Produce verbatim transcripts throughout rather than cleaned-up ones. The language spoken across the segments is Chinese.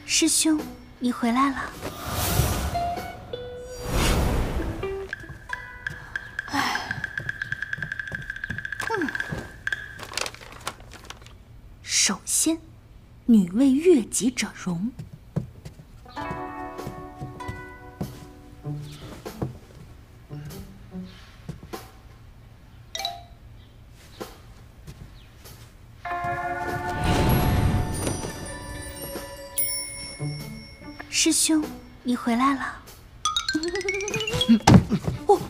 师兄，你回来了。哎，嗯。首先，女为悦己者容。师兄，你回来了。哦，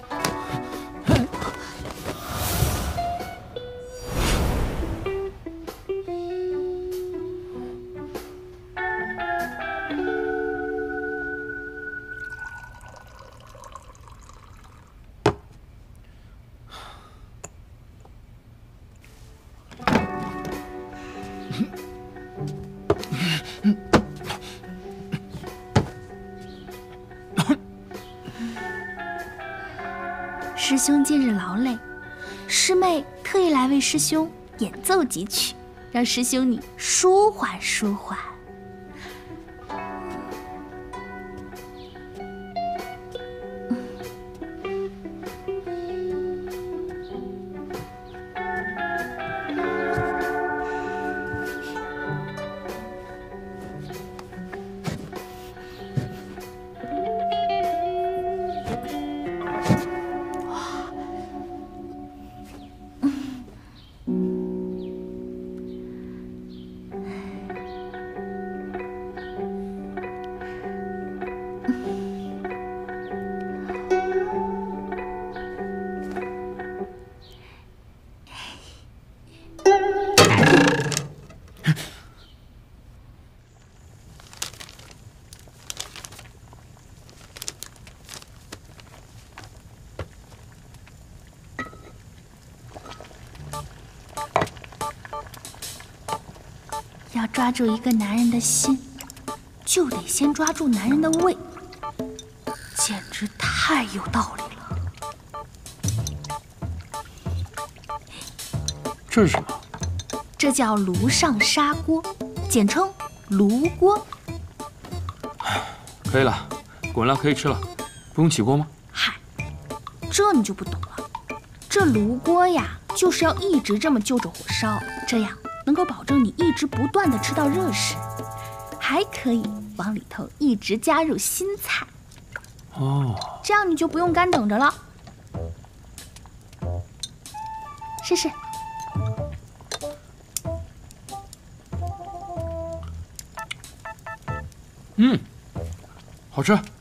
师兄近日劳累，师妹特意来为师兄演奏几曲，让师兄你舒缓舒缓。要抓住一个男人的心，就得先抓住男人的胃，简直太有道理了。 这是什么？ 这叫炉上砂锅，简称炉锅。 可以了，滚了，可以吃了，不用起锅吗？ 嗨，这你就不懂了。这炉锅呀，就是要一直这么就着火烧，这样能够保证你一直不断的吃到热食，还可以往里头一直加入新菜。 哦， 这样你就不用干等着了。试试。 嗯，好吃。